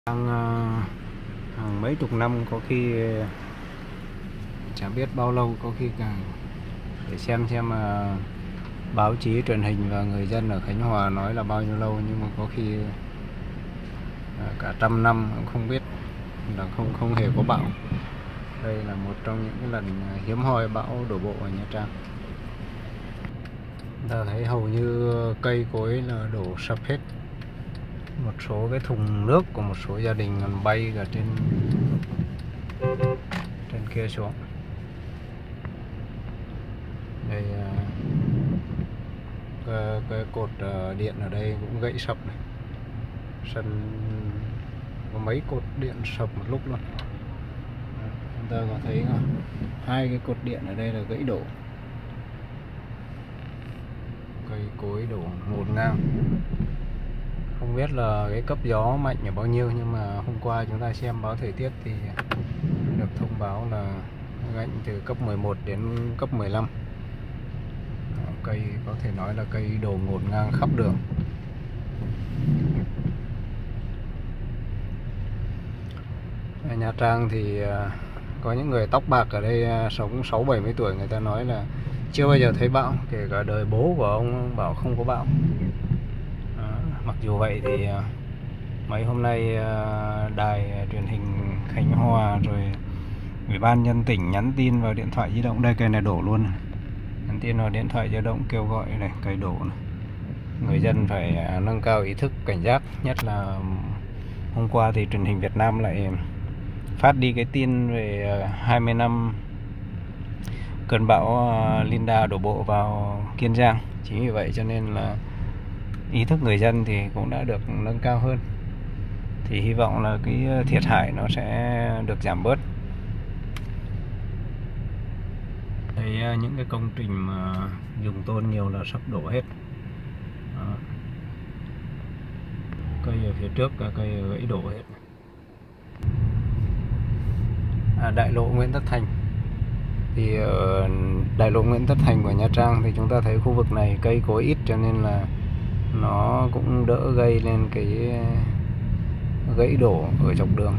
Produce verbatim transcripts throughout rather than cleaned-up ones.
Hàng, à, hàng mấy chục năm, có khi chả biết bao lâu, có khi càng để xem xem mà báo chí truyền hình và người dân ở Khánh Hòa nói là bao nhiêu lâu, nhưng mà có khi à, cả trăm năm cũng không biết là không không hề có bão. Đây là một trong những lần hiếm hoi bão đổ bộ ở Nha Trang. Ta thấy hầu như cây cối là đổ sập hết. Một số cái thùng nước của một số gia đình còn bay cả trên trên kia xuống. Đây cái, cái cột điện ở đây cũng gãy sập này. Sân có mấy cột điện sập một lúc luôn. Chúng ta có thấy hai cái cột điện ở đây là gãy đổ. Cây cối đổ ngổn ngang. Không biết là cái cấp gió mạnh ở bao nhiêu, nhưng mà hôm qua chúng ta xem báo thời tiết thì được thông báo là gánh từ cấp mười một đến cấp mười lăm. Cây có thể nói là cây đổ ngổn ngang khắp đường. Ở Nha Trang thì có những người tóc bạc ở đây sống sáu bảy mươi tuổi, người ta nói là chưa bao giờ thấy bão, kể cả đời bố của ông bảo không có bão. Đó, mặc dù vậy thì mấy hôm nay đài truyền hình Khánh Hòa rồi Ủy ban nhân tỉnh nhắn tin vào điện thoại di động. Đây, cây này đổ luôn này. Nhắn tin vào điện thoại di động kêu gọi này, cây đổ này. Người dân phải nâng cao ý thức cảnh giác. Nhất là hôm qua thì truyền hình Việt Nam lại phát đi cái tin về hai mươi năm cơn bão Linda đổ bộ vào Kiên Giang. Chính vì vậy cho nên là ý thức người dân thì cũng đã được nâng cao hơn. Thì hy vọng là cái thiệt hại nó sẽ được giảm bớt. Đây, những cái công trình mà dùng tôn nhiều là sắp đổ hết. Đó. Cây ở phía trước cả cây gãy đổ hết. À, đại lộ Nguyễn Tất Thành. Thì ở đại lộ Nguyễn Tất Thành của Nha Trang thì chúng ta thấy khu vực này cây cối ít, cho nên là nó cũng đỡ gây lên cái gãy đổ ở dọc đường.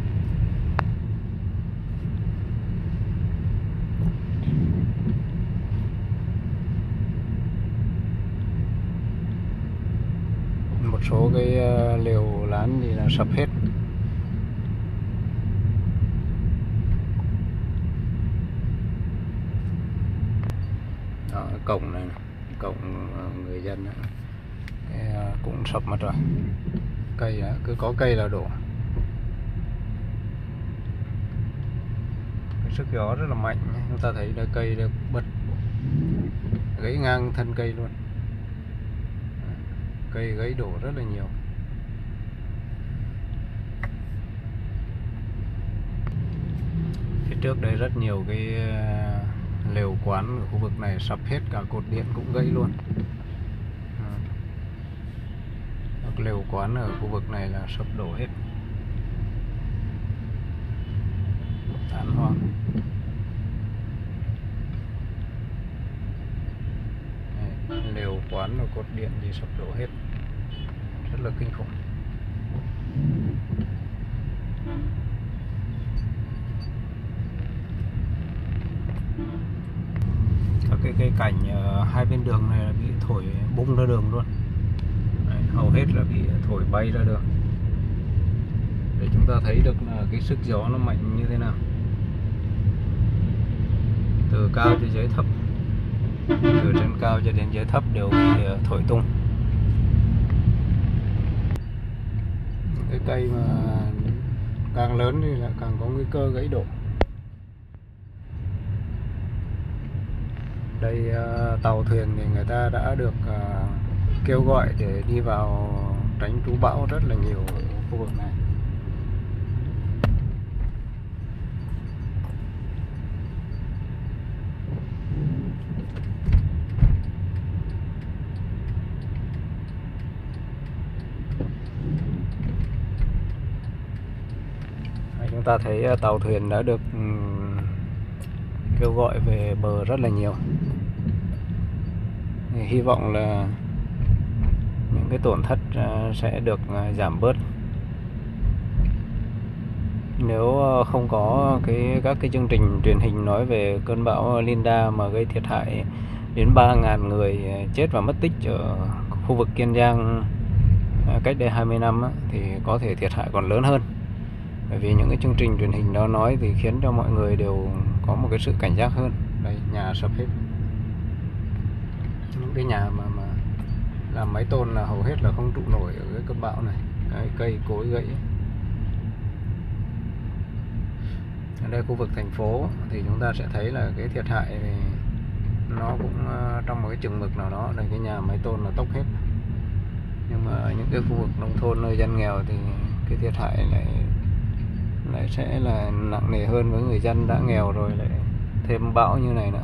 Một số cái lều lán thì là sập hết. Đó, cổng này, cổng người dân này, cũng sập mất rồi. Cây cứ có cây là đổ. Cái sức gió rất là mạnh, chúng ta thấy là cây được bật gãy ngang thân cây luôn. Cây gãy đổ rất là nhiều. Phía trước đây rất nhiều cái lều quán ở khu vực này sập hết, cả cột điện cũng gãy luôn. Các lều quán ở khu vực này là sập đổ hết, tán hoang. Đấy, lều quán và cột điện thì sập đổ hết, rất là kinh khủng. Các cái cây cảnh hai bên đường này là bị thổi bung ra đường luôn. Đấy, hầu hết là bị thổi bay ra đường. Để chúng ta thấy được là cái sức gió nó mạnh như thế nào. Từ cao cho dưới thấp, từ trên cao cho đến dưới thấp đều bị thổi tung. Cái cây mà càng lớn thì lại càng có nguy cơ gãy đổ. Đây, tàu thuyền thì người ta đã được kêu gọi để đi vào tránh trú bão rất là nhiều ở khu vực này. Chúng ta thấy tàu thuyền đã được kêu gọi về bờ rất là nhiều. Thì hy vọng là những cái tổn thất sẽ được giảm bớt. Nếu không có cái các cái chương trình truyền hình nói về cơn bão Linda mà gây thiệt hại đến ba nghìn người chết và mất tích ở khu vực Kiên Giang cách đây hai mươi năm á, thì có thể thiệt hại còn lớn hơn. Bởi vì những cái chương trình truyền hình đó nói thì khiến cho mọi người đều có một cái sự cảnh giác hơn. Đây, nhà sập hết. Những cái nhà mà mà làm mái tôn là hầu hết là không trụ nổi ở cái cơn bão này. Đấy, cây cối gãy. Ở đây khu vực thành phố thì chúng ta sẽ thấy là cái thiệt hại thì nó cũng trong một cái chừng mực nào đó. Đây, cái nhà mái tôn là tốc hết. Nhưng mà những cái khu vực nông thôn nơi dân nghèo thì cái thiệt hại lại lại sẽ là nặng nề hơn, với người dân đã nghèo rồi lại thêm bão như này nữa.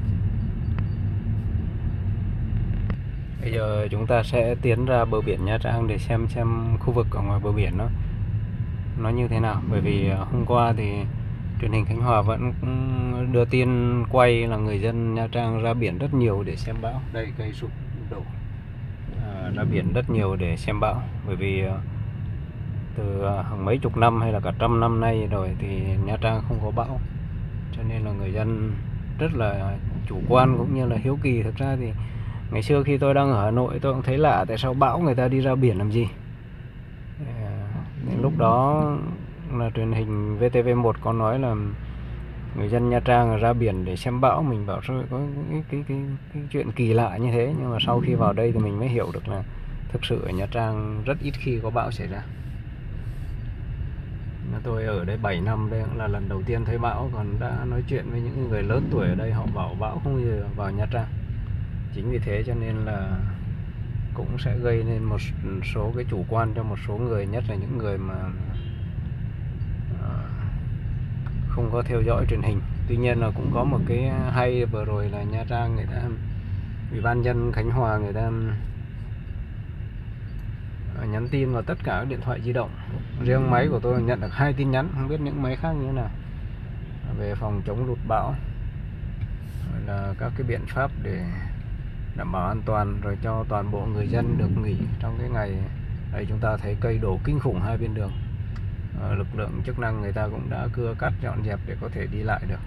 Bây giờ chúng ta sẽ tiến ra bờ biển Nha Trang để xem xem khu vực ở ngoài bờ biển nó nó như thế nào. Bởi vì hôm qua thì truyền hình Khánh Hòa vẫn đưa tin quay là người dân Nha Trang ra biển rất nhiều để xem bão. Đây, cây sụp đổ, à, ra biển rất nhiều để xem bão. Bởi vì từ hàng mấy chục năm hay là cả trăm năm nay rồi thì Nha Trang không có bão, cho nên là người dân rất là chủ quan cũng như là hiếu kỳ. Thực ra thì ngày xưa khi tôi đang ở Hà Nội tôi cũng thấy lạ tại sao bão người ta đi ra biển làm gì. Đến lúc đó là truyền hình vê tê vê một có nói là người dân Nha Trang ra biển để xem bão. Mình bảo sao có cái, cái, cái, cái chuyện kỳ lạ như thế. Nhưng mà sau khi vào đây thì mình mới hiểu được là thực sự ở Nha Trang rất ít khi có bão xảy ra. Tôi ở đây bảy năm, đây cũng là lần đầu tiên thấy bão. Còn đã nói chuyện với những người lớn tuổi ở đây, họ bảo bão không bao giờ vào Nha Trang. Chính vì thế cho nên là cũng sẽ gây nên một số cái chủ quan cho một số người, nhất là những người mà không có theo dõi truyền hình. Tuy nhiên là cũng có một cái hay, vừa rồi là Nha Trang người ta, Ủy ban nhân dân Khánh Hòa người ta nhắn tin vào tất cả các điện thoại di động. Riêng máy của tôi nhận được hai tin nhắn, không biết những máy khác như thế nào, về phòng chống lụt bão, rồi là các cái biện pháp để đảm bảo an toàn, rồi cho toàn bộ người dân được nghỉ trong cái ngày. Đây chúng ta thấy cây đổ kinh khủng hai bên đường. À, lực lượng chức năng người ta cũng đã cưa cắt dọn dẹp để có thể đi lại được.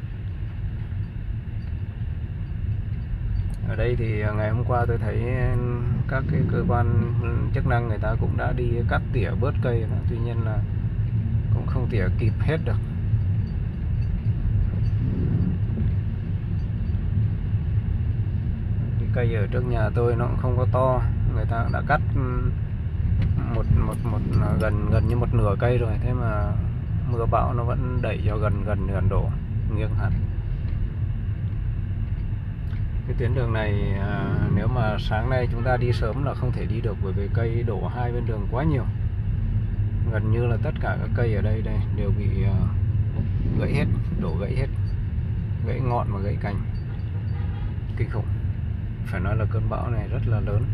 Ở đây thì ngày hôm qua tôi thấy các cái cơ quan chức năng người ta cũng đã đi cắt tỉa bớt cây đó. Tuy nhiên là cũng không tỉa kịp hết được. Cái cây ở trước nhà tôi nó cũng không có to, người ta đã cắt một một một gần gần như một nửa cây rồi, thế mà mưa bão nó vẫn đẩy cho gần gần nửa đổ, nghiêng hẳn. Cái tuyến đường này à, nếu mà sáng nay chúng ta đi sớm là không thể đi được, bởi vì cây đổ hai bên đường quá nhiều. Gần như là tất cả các cây ở đây đây đều bị uh, gãy hết, đổ gãy hết, gãy ngọn và gãy cành, kinh khủng. Phải nói là cơn bão này rất là lớn.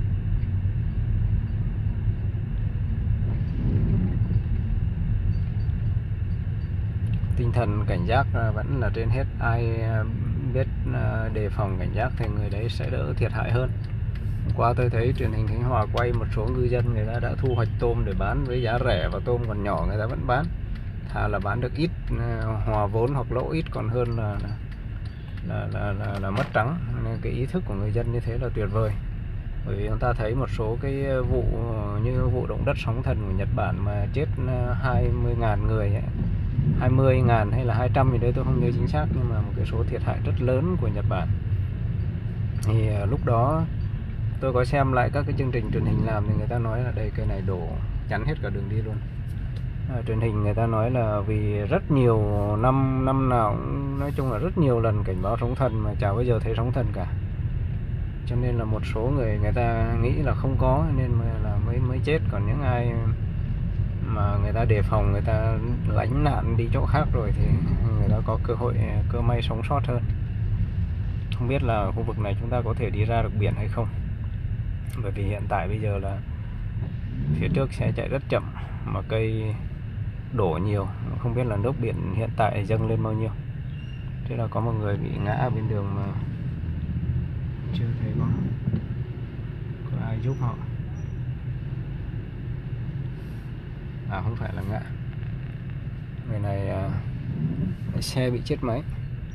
Tinh thần cảnh giác vẫn là trên hết. Ai biết đề phòng cảnh giác thì người đấy sẽ đỡ thiệt hại hơn. Hôm qua tôi thấy truyền hình Khánh Hòa quay một số ngư dân người ta đã thu hoạch tôm để bán với giá rẻ, và tôm còn nhỏ người ta vẫn bán. Thà là bán được ít, hòa vốn hoặc lỗ ít còn hơn là là, là, là, là mất trắng. Nên cái ý thức của người dân như thế là tuyệt vời. Bởi vì chúng ta thấy một số cái vụ như vụ động đất sóng thần của Nhật Bản mà chết hai mươi nghìn người ấy, hai mươi nghìn hay là hai trăm gì đấy tôi không nhớ chính xác, nhưng mà một cái số thiệt hại rất lớn của Nhật Bản. Thì lúc đó tôi có xem lại các cái chương trình truyền hình làm thì người ta nói là đây cây này đổ chắn hết cả đường đi luôn. À, truyền hình người ta nói là vì rất nhiều năm năm nào cũng, nói chung là rất nhiều lần cảnh báo sóng thần mà chả bao giờ thấy sóng thần cả. Cho nên là một số người người ta nghĩ là không có nên là mới mới chết. Còn những ai mà người ta đề phòng, người ta lánh nạn đi chỗ khác rồi thì người ta có cơ hội, cơ may sống sót hơn. Không biết là khu vực này chúng ta có thể đi ra được biển hay không, bởi vì hiện tại bây giờ là phía trước xe chạy rất chậm mà cây đổ nhiều, không biết là nước biển hiện tại dâng lên bao nhiêu. Thế là có một người bị ngã ở bên đường mà chưa thấy có, có ai giúp họ. À không phải là ngã, Người này à, xe bị chết máy.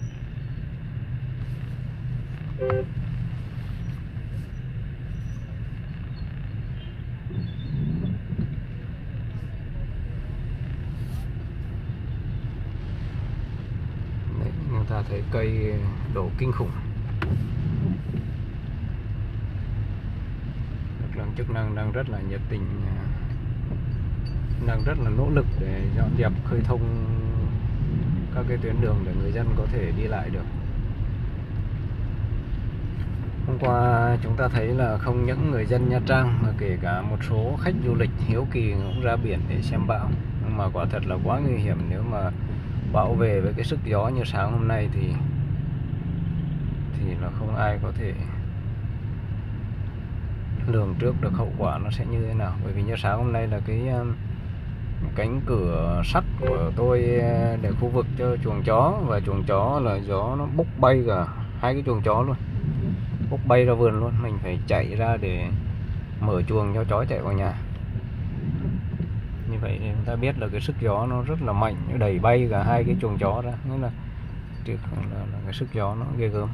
Đấy, người ta thấy cây đổ kinh khủng. Lực lượng chức năng đang rất là nhiệt tình, đang rất là nỗ lực để dọn dẹp khơi thông các cái tuyến đường để người dân có thể đi lại được. Hôm qua chúng ta thấy là không những người dân Nha Trang mà kể cả một số khách du lịch hiếu kỳ cũng ra biển để xem bão. Nhưng mà quả thật là quá nguy hiểm, nếu mà bão về với cái sức gió như sáng hôm nay thì thì là không ai có thể lường trước được hậu quả nó sẽ như thế nào. Bởi vì như sáng hôm nay là cái cánh cửa sắt của tôi để khu vực cho chuồng chó, và chuồng chó là gió nó bốc bay cả hai cái chuồng chó luôn, bốc bay ra vườn luôn. Mình phải chạy ra để mở chuồng cho chó chạy vào nhà. Như vậy thì chúng ta biết là cái sức gió nó rất là mạnh, nó đẩy bay cả hai cái chuồng chó ra, nghĩa là, là, là cái sức gió nó ghê gớm.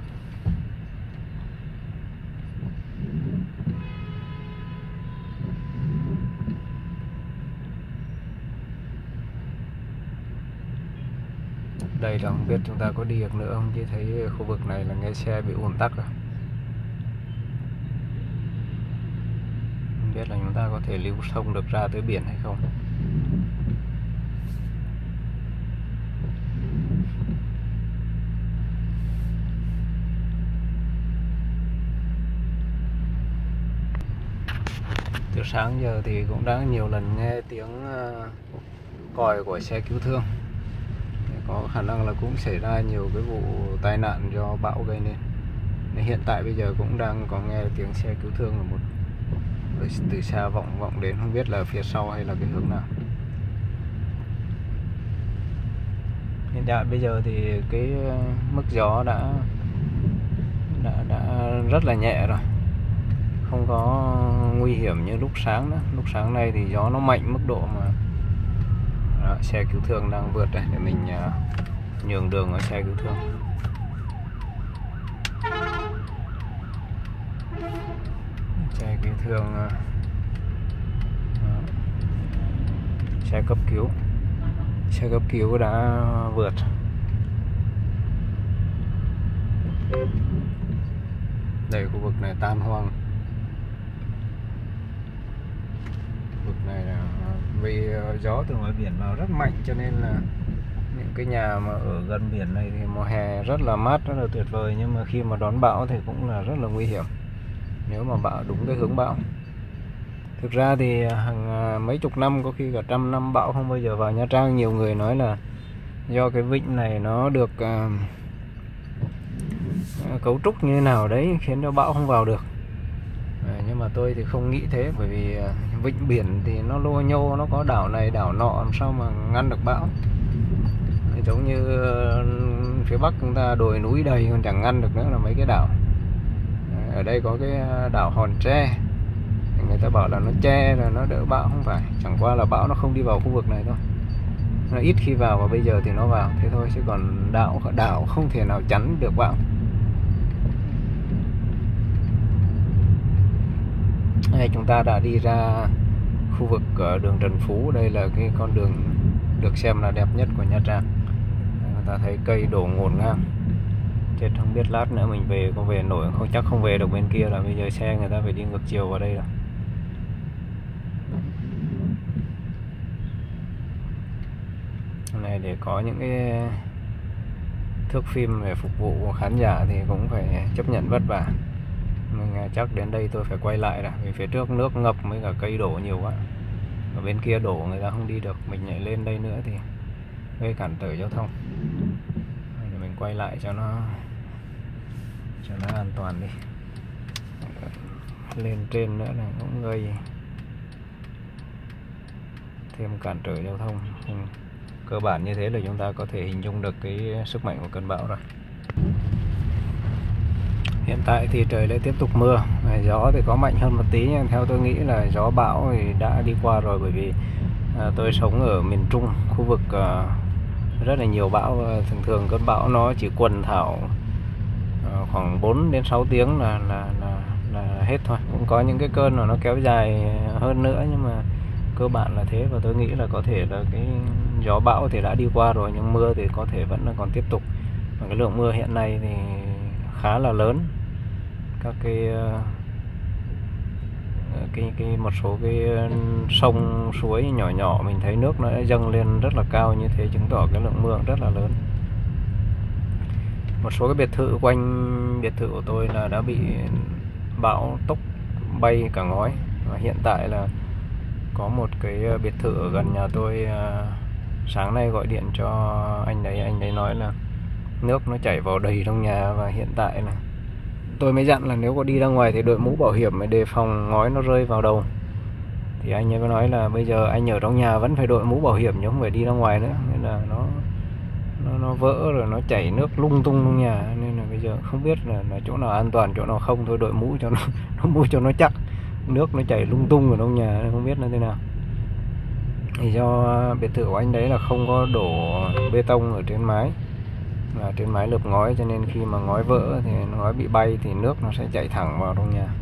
Đây là không biết chúng ta có đi được nữa không, chứ thấy khu vực này là nghe xe bị ùn tắc rồi. Không biết là chúng ta có thể lưu thông được ra tới biển hay không. Từ sáng giờ thì cũng đã nhiều lần nghe tiếng còi của xe cứu thương. Có khả năng là cũng xảy ra nhiều cái vụ tai nạn do bão gây nên. Nên hiện tại bây giờ cũng đang có nghe tiếng xe cứu thương là một từ xa vọng vọng đến, không biết là phía sau hay là cái hướng nào. Hiện tại bây giờ thì cái mức gió đã đã đã rất là nhẹ rồi, không có nguy hiểm như lúc sáng nữa. Lúc sáng nay thì gió nó mạnh mức độ mà đó, xe cứu thương đang vượt đây để mình uh, nhường đường ở xe cứu thương. Xe cứu thương uh, xe cấp cứu xe cấp cứu đã vượt. Đây, khu vực này tan hoang. Khu vực này là vì gió từ ngoài biển vào rất mạnh, cho nên là những cái nhà mà ở gần biển này thì mùa hè rất là mát, rất là tuyệt vời. Nhưng mà khi mà đón bão thì cũng là rất là nguy hiểm nếu mà bão đúng cái hướng bão. Thực ra thì hàng mấy chục năm, có khi cả trăm năm bão không bao giờ vào Nha Trang. Nhiều người nói là do cái vịnh này nó được uh, cấu trúc như thế nào đấy khiến cho bão không vào được. À, nhưng mà tôi thì không nghĩ thế, bởi vì uh, vịnh biển thì nó lô nhô, nó có đảo này đảo nọ, làm sao mà ngăn được bão. Giống như uh, phía Bắc chúng ta đồi núi đầy còn chẳng ngăn được nữa là mấy cái đảo. À, ở đây có cái đảo Hòn Tre, người ta bảo là nó che rồi nó đỡ bão, không phải. Chẳng qua là bão nó không đi vào khu vực này thôi, nó ít khi vào, và bây giờ thì nó vào thế thôi, chứ còn đảo đảo không thể nào chắn được bão. Đây, chúng ta đã đi ra khu vực ở đường Trần Phú. Đây là cái con đường được xem là đẹp nhất của Nha Trang. Người ta thấy cây đổ ngổn ngang, chết không biết lát nữa mình về có về nổi không, chắc không về được bên kia, là bây giờ xe người ta phải đi ngược chiều vào đây rồi. Này để có những cái thước phim để phục vụ khán giả thì cũng phải chấp nhận vất vả. Mình chắc đến đây tôi phải quay lại rồi, vì phía trước nước ngập với cả cây đổ nhiều quá. Ở bên kia đổ người ta không đi được, mình nhảy lên đây nữa thì gây cản trở giao thông. Để mình quay lại cho nó cho nó an toàn đi. Lên trên nữa là cũng gây thêm cản trở giao thông. Cơ bản như thế là chúng ta có thể hình dung được cái sức mạnh của cơn bão rồi. Hiện tại thì trời lại tiếp tục mưa, gió thì có mạnh hơn một tí, nhưng theo tôi nghĩ là gió bão thì đã đi qua rồi. Bởi vì à, tôi sống ở miền Trung, khu vực à, rất là nhiều bão, và thường thường cơn bão nó chỉ quần thảo khoảng bốn đến sáu tiếng là là là là hết thôi. Cũng có những cái cơn mà nó kéo dài hơn nữa, nhưng mà cơ bản là thế. Và tôi nghĩ là có thể là cái gió bão thì đã đi qua rồi, nhưng mưa thì có thể vẫn là còn tiếp tục. Và cái lượng mưa hiện nay thì khá là lớn. Các cái cái cái một số cái sông suối nhỏ nhỏ mình thấy nước nó đã dâng lên rất là cao, như thế chứng tỏ cái lượng mưa rất là lớn. Một số cái biệt thự quanh biệt thự của tôi là đã bị bão tốc bay cả ngói. Và hiện tại là có một cái biệt thự ở gần nhà tôi, sáng nay gọi điện cho anh đấy, anh đấy nói là nước nó chảy vào đầy trong nhà. Và hiện tại là tôi mới dặn là nếu có đi ra ngoài thì đội mũ bảo hiểm để đề phòng ngói nó rơi vào đầu. Thì anh ấy mới nói là bây giờ anh ở trong nhà vẫn phải đội mũ bảo hiểm, chứ không phải đi ra ngoài nữa. Nên là nó nó, nó vỡ rồi nó chảy nước lung tung trong nhà. Nên là bây giờ không biết là, là chỗ nào an toàn, chỗ nào không. Thôi đội mũ cho nó, nó mũ cho nó chắc. Nước nó chảy lung tung ở trong nhà, không biết là thế nào. Thì do biệt thự của anh đấy là không có đổ bê tông ở trên mái, là trên mái lợp ngói, cho nên khi mà ngói vỡ thì ngói bị bay thì nước nó sẽ chảy thẳng vào trong nhà.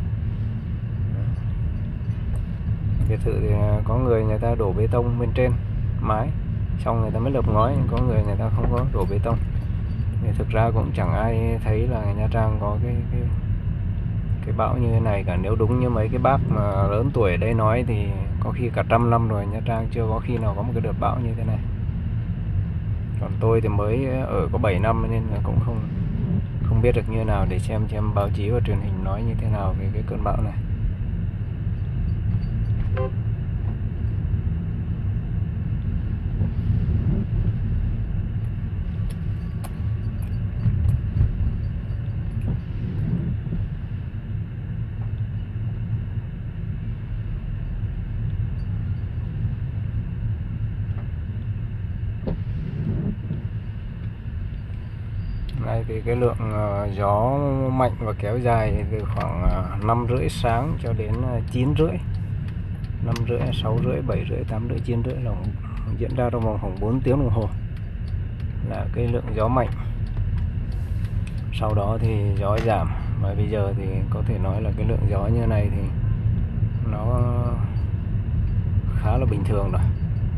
Biệt thự thì có người người ta đổ bê tông bên trên mái, xong người ta mới lợp ngói. Có người người ta không có đổ bê tông. Thì thực ra cũng chẳng ai thấy là Nha Trang có cái cái cái bão như thế này cả. Nếu đúng như mấy cái bác mà lớn tuổi ở đây nói thì có khi cả trăm năm rồi Nha Trang chưa có khi nào có một cái đợt bão như thế này. Còn tôi thì mới ở có bảy năm nên là cũng không không biết được như thế nào, để xem xem báo chí và truyền hình nói như thế nào về cái cơn bão này. Đây thì cái lượng gió mạnh và kéo dài từ khoảng năm rưỡi sáng cho đến chín rưỡi, năm rưỡi, sáu rưỡi, bảy rưỡi, tám rưỡi, chín rưỡi là diễn ra trong vòng khoảng bốn tiếng đồng hồ là cái lượng gió mạnh. Sau đó thì gió giảm, và bây giờ thì có thể nói là cái lượng gió như này thì nó khá là bình thường rồi.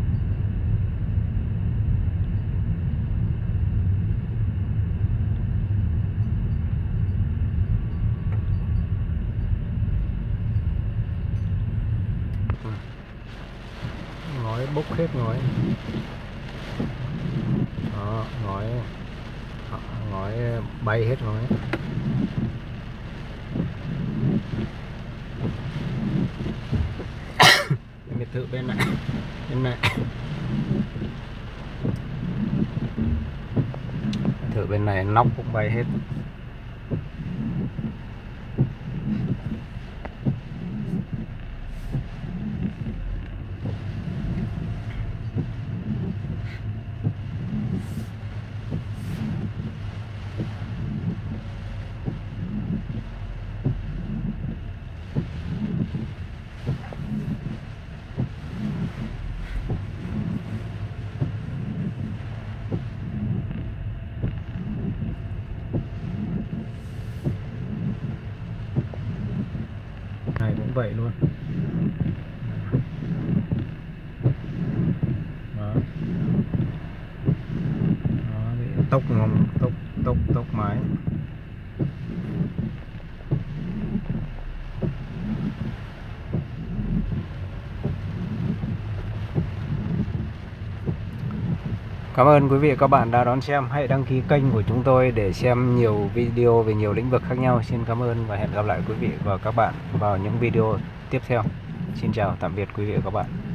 Ngói bốc hết ngói. Đó, ngói ngói bay hết ngói. Biệt thự bên này, bên này. Biệt thự bên này nóc cũng bay hết. Này cũng vậy luôn. Đó. Đó, tốc ngầm, tốc tốc tốc mái. Cảm ơn quý vị và các bạn đã đón xem. Hãy đăng ký kênh của chúng tôi để xem nhiều video về nhiều lĩnh vực khác nhau. Xin cảm ơn và hẹn gặp lại quý vị và các bạn vào những video tiếp theo. Xin chào, tạm biệt quý vị và các bạn.